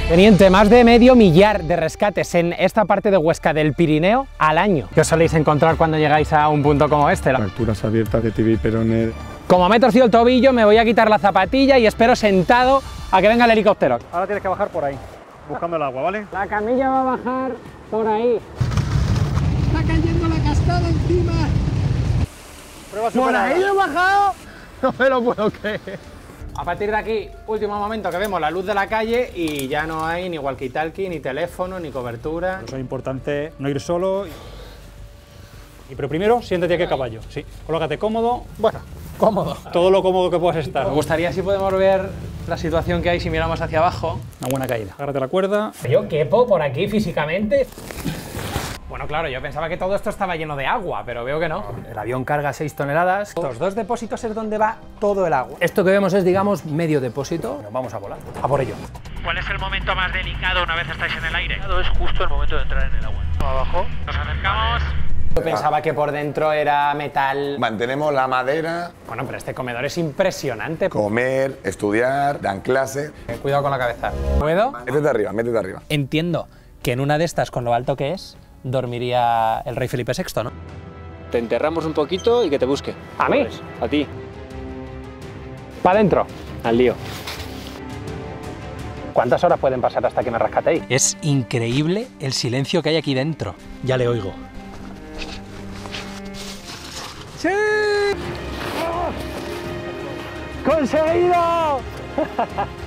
Teniente, más de medio millar de rescates en esta parte de Huesca del Pirineo al año. ¿Qué os soléis encontrar cuando llegáis a un punto como este? Fracturas abiertas de tibia y peroné. Como me he torcido el tobillo, me voy a quitar la zapatilla y espero sentado a que venga el helicóptero. Ahora tienes que bajar por ahí, buscando el agua, ¿vale? La camilla va a bajar por ahí. ¡Está cayendo la cascada encima! Prueba ¿Por superada. ahí he bajado? No me lo puedo creer. A partir de aquí, último momento que vemos la luz de la calle y ya no hay ni walkie-talkie, ni teléfono, ni cobertura. Por eso es importante no ir solo. Pero primero, siéntate aquí a caballo. Sí, colócate cómodo. Bueno, cómodo. Todo lo cómodo que puedas estar. Me gustaría si podemos ver la situación que hay si miramos hacia abajo. Una buena caída. Agárrate la cuerda. ¿Yo quepo por aquí físicamente? Bueno, claro, yo pensaba que todo esto estaba lleno de agua, pero veo que no. El avión carga 6 toneladas. Estos 2 depósitos es donde va todo el agua. Esto que vemos es, digamos, medio depósito. Nos vamos a volar. A por ello. ¿Cuál es el momento más delicado una vez estáis en el aire? Es justo el momento de entrar en el agua. Abajo. Nos acercamos. Yo pensaba que por dentro era metal. Mantenemos la madera, Bueno, pero este comedor es impresionante. comer, estudiar, dan clase. Cuidado con la cabeza. ¿Puedo? Métete arriba, métete arriba. Entiendo que en una de estas, con lo alto que es, dormiría el rey Felipe VI, ¿no? Te enterramos un poquito y que te busque. ¿A mí? A ti, ¿Para adentro? al lío. ¿Cuántas horas pueden pasar hasta que me rescatéis? Es increíble el silencio que hay aquí dentro. Ya le oigo. ¡Sí! ¡Conseguido!